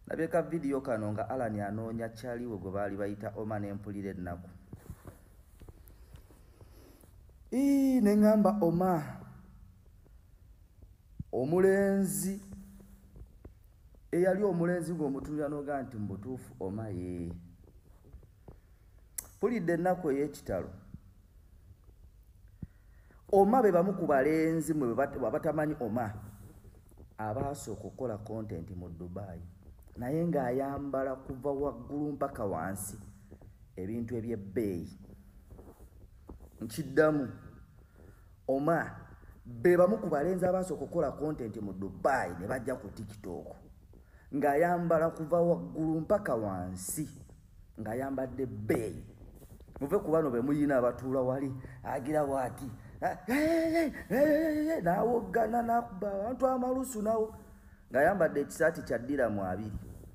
Nabeka video kano nga Alan anoonya kyaliwe gwe baali bayita Oma n'empulira ennaku. Ne ngamba Oma omulenzi eyali omulenzi ng'omutunira n'oga nti mubutuufu Oma ye pulidde ennaku ey'ekitalo. Oma be bamu ku balenzi mwe batamanyi Oma abaasooka okukola content mu Dubai naye ng'ayambala kuva waggulu mpaka wansi ebintu eby'ebbeeyi. Nkiddamu Oma be bamu ku balenzi abaasooka okukola content mu Dubai ne bajja ku TikTok ng'ayambala kuva waggulu mpaka wansi ng'ayambadde bbeeyi. Muve ku bano be muyina abatuula wali agira bw'ati n'awoggana n'akuba abantu amalusu nawo ng'ayambadde ekisaati kya ddiramu 2.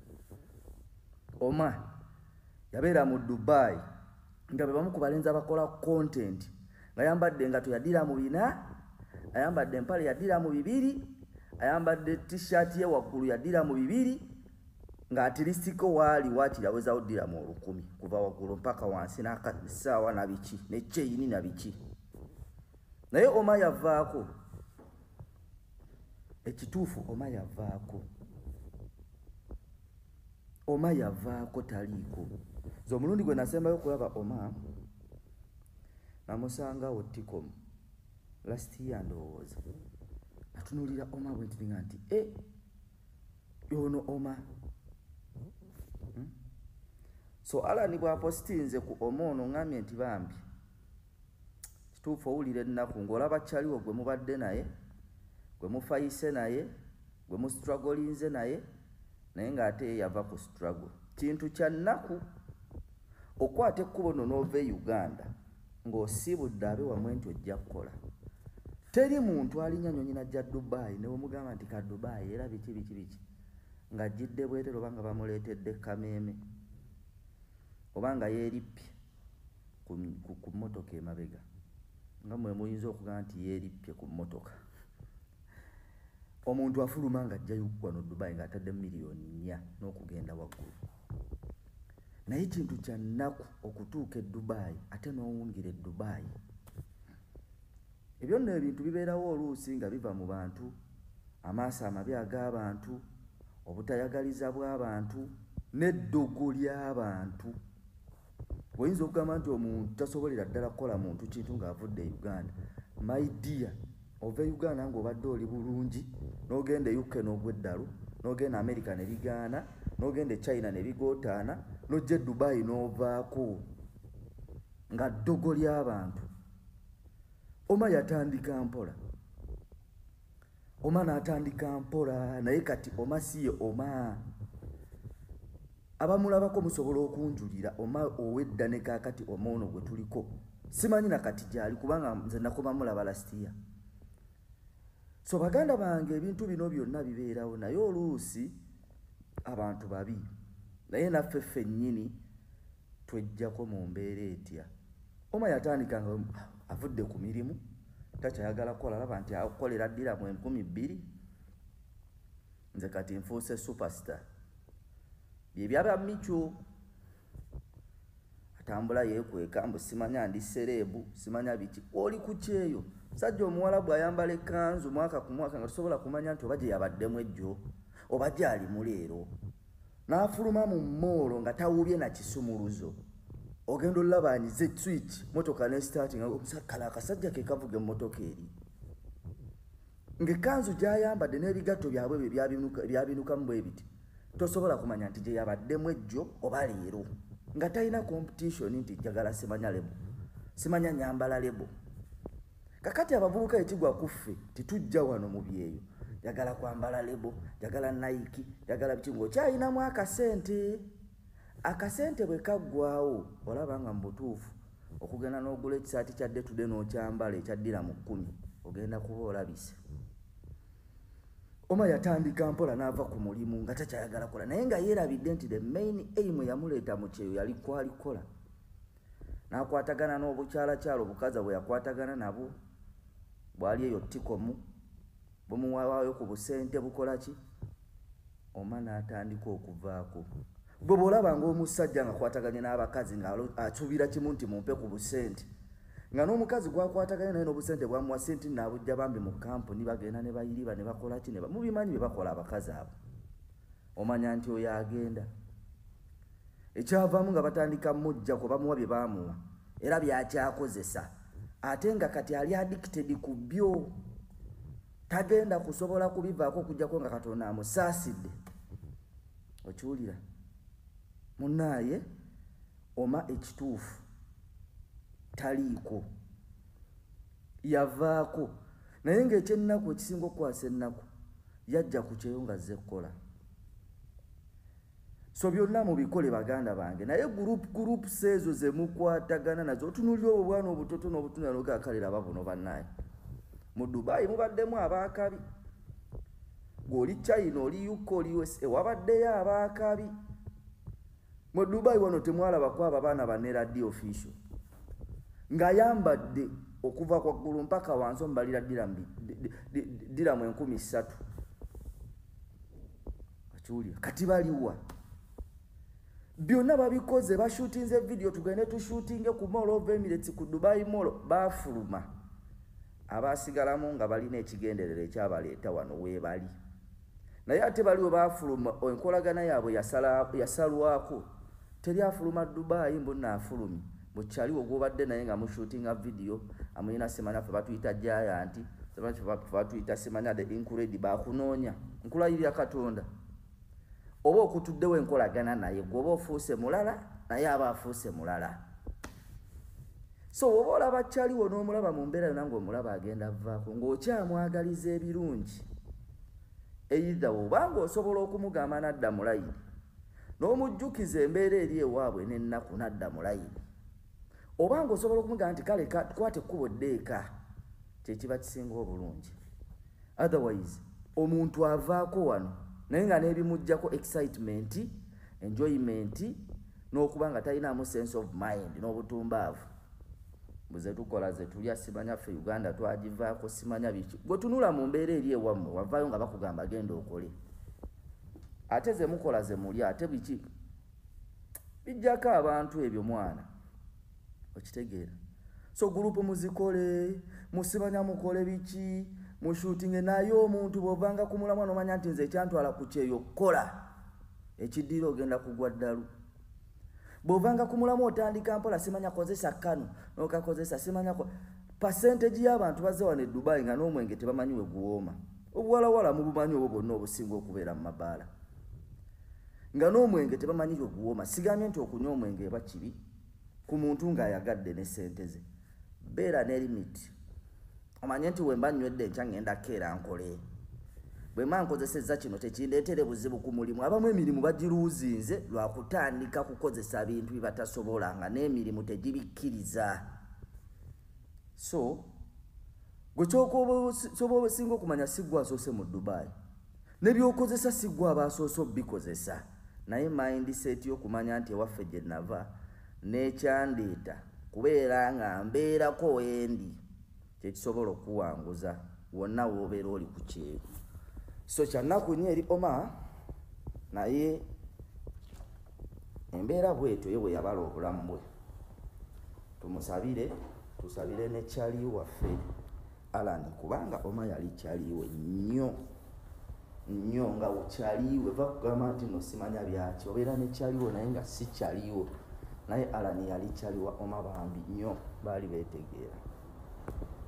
Oma yabeera mu Dubai nga be bamu ku balenzi abakola content ng'ayambadde engato ya ddiramu 4, ayambadde empale ya ddiramu 2, ayambadde t-shirt ye waggulu ya ddiramu 2 ng'atirisiko waali waakiri awezawo ddiramu 1000 kuva waggulu mpaka wansi n'akasaawa na biki n'ekyeyini na biki. Naye Oma yavaako ekituufu, Oma yavaako taliiko. Zo omulundi gwe nasembayo okulaba Oma namusangawo Tikomu last year ndowooza. Natunulira Oma bwe ntiringa nti yono Oma. So Alan bw'apostinze ku Oma ono ngambye nti bambi kituufu owulira ennaku ng'olaba kyaliwo gwe mubadde naye, gwe mufayise naye, gwe mustrugglinze naye ng'ate ye yava ku struggle. Kintu kya nnaku okwata ekkubo no n'ova e Uganda ng'osiibudde abe wamwe nti ojja kukola. Teri muntu alinnya nnyonyi najja Dubai ne bwemugamba nti ka Dubai era biki ng'ajjidde bwetero oba nga bamuleetedde kameeme oba nga yeerippye ku mmotoka emabega nga mwe muyinza okugamba nti yeerippye ku mmotoka. Omuntu afuluma ng'ajjayo wano Dubai ng'atadde miliyoni 4 n'okugenda waggulu. Naye kintu kya nnaku okutuuka e Dubai ate n'owungira e Dubai. Ebyo nno ebintu bibeerawo oluusi nga biva mu bantu, amaaso amabi ag'abantu, obutayagaliza bw'abantu n'eddogo ly'abantu. Oyinza okugamba nti omuntu tasobolera ddala kukola muntu kintu ng'avudde e Uganda. My dear, ova e Uganda ng'obadde oli bulungi n'ogenda e UK n'ogwa eddalu, n'ogenda America ne bigaana, n'ogenda e China ne bigootaana, n'ojja e Dubai n'ovaako nga ddogo ly'abantu. Oma yatandika mpola. Oma n'atandika mpola naye kati Oma si ye Oma. Abamulabako musobola okunjulira Oma owedda ne kaakati Oma ono gwe tuliko simanyi na kati gyali kubanga nze nakoma mulaba last year. So baganda bange ebintu bino byonna bibeerawo naye oluusi abantu babi. Naye naffe ffennyini twejjako mu mbeera etya. Oma yatandika nga avudde ku mirimu takyayagala kukola, laba nti akukolera ddiramu 2000. Nze kati nfuuse superstar. Bye byaba Micho atambula yeekweka mbu simanya ndi serebu simanya biki. Oli ku kyeyo sajja Omuwarabu ayambala ekkanzu mwaka ku mwaka nga tusobola kumanya nti oba gye yabaddemu ejjo oba gyali muleero. N'afuluma mu mmoolo nga tawubye na kisumuluzo. Ogenda olabanyize switch motoka ne starting kala akasajja ke kavuga emmotoka eri. Ng'ekkanzu gy'ayambadde n'ebigatto byabwe byabinukamu bwe biti. Tosobola kumanya nti gye yabaddemu ejjo oba leero. Nga talina competition nti njagala simanya lebo. Simanya nyambala lebo. Kakati abavubuka ekigwa kuffe titujja wano mu byeyo. Jagala kwambala lebo, jagala Nike, jagala bikingo. Kyayinamu akasente. Akasente bwe kaggwawo olaba nga mbutuufu okugenda n'ogula ekisaati kya dde n'okyambala ekyaddira mu 10 ogenda kuba olabise. Oma yatandika mpola n'ava ku mulimu nga takyayagala kola naye nga yeerabidde nti the main aim yamuleeta mu kyeyo yali kwalikola. N'akwatagana n'obukyalakyala obukaza bwe yakwatagana nabo bwali eyo Tikomu bumuwaayo ku busente bukola ki Oma n'atandika okuvaako. Gwe bw'olaba ng'omusajja ng'akwataganye n'abakazi ng'asuubira kimu nti mumpe ku busente, nga n'omukazi gwakwataganye naye n'obusente bwamuwa sente n'abujja bambi mu kampuni bagenda ne bayiriba ne bakola ki mubimanyi bye bakola abakazi abo. Omanya nti oyo agenda. Ekyavaamu nga batandika mujja ko bamuwa bye baamuwa era byakyakozesa. Ate nga kati ali addicted ku byo. Tagenda kusobola kubivaako okujjako nga Katonda amusaasidde. Okiwulira? Munnaaye Oma ekituufu taliiko. Yavaako. Naye ng'ekyennaku ekisinga okukwasa ennaku yajja ku kyeyo nga azze kukola. So byonna mubikole baganda bange. Naye group ezo ze mukwatagana nazo otunuulira obwana obutoto n'obutunula n'ogakalira babuno bannaye. Mu Dubai mubaddemu abaakabi. G'oli China, oli UK, oli USA, wabaddeyo abaakabi. Mu Dubai wano temwalabako abaana bane radio official. Ng'ayambadde okuva kwa ggulu mpaka wansi omubalira diramu 3,000. Akyulira. Kati baliwa. Byonna babikoze bashootinze video tugende tushootinge ku Mall of Emirates ku Dubai Mall baafuluma. Abasigalamu nga balina ekigenderero ekyabaleeta wano weebali. Naye ate baliwo baafuluma enkolagana yaabwe yasalwako. Teri afuluma Dubai mbonna afulumi. Bukyaliwo gwobadde naye nga mushootinga video amuyina semanya ffe batuyita Giant, semanya ffe batuyita semanya the Incredible bakunoonya. Nkulayirira Katonda. Oba okutuddewo enkolagana naye gwoba ofuuse mulala naye aba afuuse mulala. So oba olaba kyaliwo n'omulaba mu mbeera yonna ng'omulaba agenda avaako ng'okyamwagaliza ebirungi. Either obanga osobola okumugamba n'adda mu layini n'omujjukiza embeera eri ewaabwe n'ennaku n'adda mu layini. Obanga osobola okumugamba nti kale tukwate ekkubo ddeeka, kyekiba kisinga obulungi. Otherwise omuntu avaako wano naye nga n'ebimuggyako excitement, enjoyment n'okuba nga talinamu sense of mind n'obutumbaavu. Buze tukola ze tulya simanya ffe Uganda twagivaako simanya biki. Gwe tunula mu mbeera eri ewammwe wavaayo nga bakugamba genda okole. Ate ze mukola ze mulya ate biki bijjako abantu ebyo mwana. Okitegeera. So group muzikole, musimanya mukole biki, mushootinge naye omuntu bw'ovanga kumulamu n'omanya nti nze ekyantwala ku kyeyo kola. Ekiddira ogenda kugwa ddalu. Bw'ovanga kumulamu otandika mpola simanya kozesa kano n'okakozesa simanya percentage y'abantu bazze wano e Dubai nga n'omwenge tebamanyi we guwooma. Obuwalawala mubumanyi obwo bwonna obusinga okubeera mu mabaala. Nga n'omwenge tebamanyi we guwooma. Sigambye nti okunywa omwenge eba kibi ku muntu ng'ayagadde ne ssente ze. Beera ne limit. Omanye nti we mba nywedde enkya ngenda keera nkole. Bwe mba nkozesezza kino tekindeetere buzibu ku mulimu. Abamu emirimu bagiruuzinze lwa kutandika kukozesa bintu bye batasobola nga n'emirimu tegibikkiriza. So gwe ky'oba osinga okumanya si gwe asoose mu Dubai. Ne by'okozesa si gwe aba asoose obikozesa. Naye mindset y'okumanya nti ewaffe gye nava n'ekyandeeta kubeera nga mbeerako wendi kyekisobola okuwanguza wonna w'obeera oli ku kyeyo. So kyannaku nnyo eri Oma naye embeera bwetyo ye bwe yabala obulamu bwe. Tumusabire, tusabire ne kyali waffe Alan kubanga Oma yali kyaliwe nnyo nga kyaliwe va kugamba nti no simanya byaki obeera ne kyaliwo naye nga si kyaliwo. Naye Alan yali kyaliwa Oma bambi nnyo baali beetegeera.